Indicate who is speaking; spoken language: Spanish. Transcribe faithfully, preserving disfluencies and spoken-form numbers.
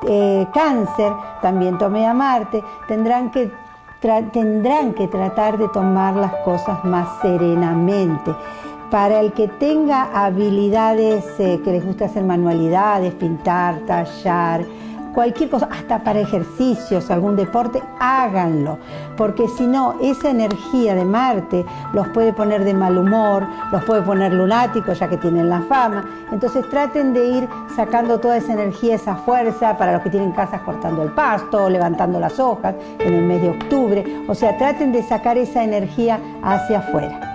Speaker 1: eh, Cáncer también tome a Marte, tendrán que, tendrán que tratar de tomar las cosas más serenamente. Para el que tenga habilidades, eh, que les guste hacer manualidades, pintar, tallar, cualquier cosa, hasta para ejercicios, algún deporte, háganlo, porque si no, esa energía de Marte los puede poner de mal humor, los puede poner lunáticos, ya que tienen la fama. Entonces traten de ir sacando toda esa energía, esa fuerza, para los que tienen casas cortando el pasto, levantando las hojas en el mes de octubre. O sea, traten de sacar esa energía hacia afuera.